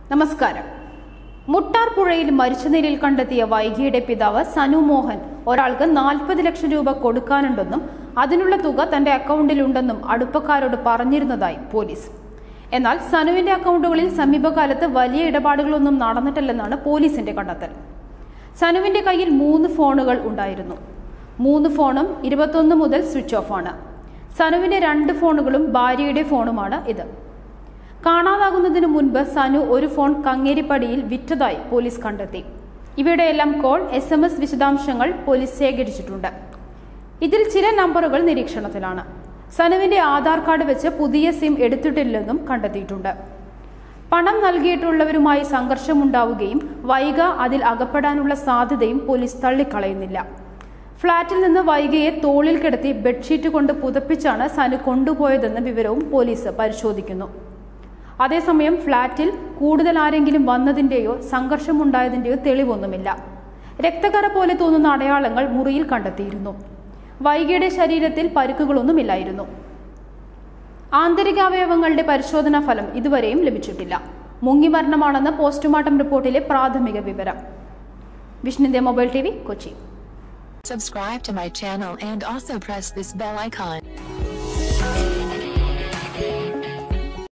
നമസ്കാരം. മുട്ടാർ പുഴയിൽ മരിച്ച നിലയിൽ കണ്ടെത്തിയ വൈകിയുടെ പിതാവ് സനു മോഹൻ ഒരാൾക്ക് 40 ലക്ഷം രൂപ കൊടുക്കാനുണ്ടെന്നും അതിനുള്ള തുക തന്റെ അക്കൗണ്ടിലുണ്ടെന്നും അടുപ്പക്കാരോട് പറഞ്ഞിരുന്നതായി പോലീസ്. എന്നാൽ സനുവിന്റെ അക്കൗണ്ടുകളിൽ സമീപകാലത്ത് വലിയ ഇടപാടുകളൊന്നും നടന്നിട്ടില്ലെന്നാണ് പോലീസിന്റെ കണ്ടെത്തൽ. സനുവിന്റെ കയ്യിൽ 3 ഫോണുകൾ ഉണ്ടായിരുന്നു. 3 ഫോണും 21 മുതൽ സ്വിച്ച് ഓഫ് ആണ്. സനുവിന്റെ 2 ഫോണുകളും ഭാര്യയുടെ ഫോണുമാണ് ഇത്. കാണാതാകുന്നതിന് മുൻപ് സനു ഒരു ഫോൺ കങ്ങേരിപ്പടിയിൽ വിറ്റതായി പോലീസ് കണ്ടെത്തി. ഇവയുടെയെല്ലാം കോൾ, SMS വിശദാംശങ്ങൾ പോലീസ് ശേഖരിച്ചിട്ടുണ്ട്. ഇതിൽ ചില നമ്പറുകൾ നിരീക്ഷണത്തിലാണ്. സനുവിന്റെ ആധാർ കാർഡ് വെച്ച് പുതിയ സിം എടുത്തിട്ടില്ലെന്നും കണ്ടെത്തിയിട്ടുണ്ട്. പണം നൽകിയിട്ടുള്ളവരുമായി സംഘർഷമുണ്ടാവുകയും വൈഗ അതിൽ അകപ്പെടാനുള്ള സാധ്യതയും പോലീസ് തള്ളിക്കളയുന്നില്ല. ഫ്ളാറ്റിൽ നിന്ന് വൈഗയെ തോളിൽ കിടത്തി ബെഡ്ഷീറ്റ് കൊണ്ട് പുതപ്പിച്ചാണ് സനു കൊണ്ടുപോയതെന്ന വിവരവും പോലീസ് പരിശോധിക്കുന്നു. അതേസമയം ഫ്ളാറ്റിൽ കൂടുതൽ ആരെങ്കിലും വന്നതിന്റെയോ സംഘർഷമുണ്ടായതിന്റെയോ തെളിവൊന്നുമില്ല. രക്തക്കറ പോലെ തോന്നുന്ന അടയാളങ്ങൾ മുറിയിൽ കണ്ടെത്തിയിരുന്നു. വൈഗയുടെ ശരീരത്തിൽ പരിക്കുകളൊന്നുമില്ലായിരുന്നു. ആന്തരികാവയവങ്ങളുടെ പരിശോധനാ ഫലം ഇതുവരെയും ലഭിച്ചിട്ടില്ല. മുങ്ങിമരണമാണെന്ന് പോസ്റ്റ്മോർട്ടം റിപ്പോർട്ടിലെ പ്രാഥമിക വിവരം. വിഷ്ണുവിന്റെ mobile TV, Kochi. Subscribe to my channel and also press this bell icon.